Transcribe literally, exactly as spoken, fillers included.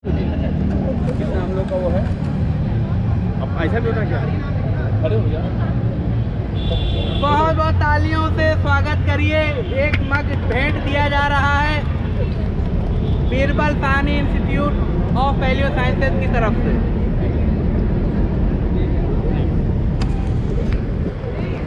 कितना हम लोग का वो है, अब ऐसा भी होता क्या, खड़े हो जाओ। बहुत बहुत तालियों से स्वागत करिए। एक मग भेंट दिया जा रहा है Birbal Sahni Institute of Palaeo Sciences की तरफ से।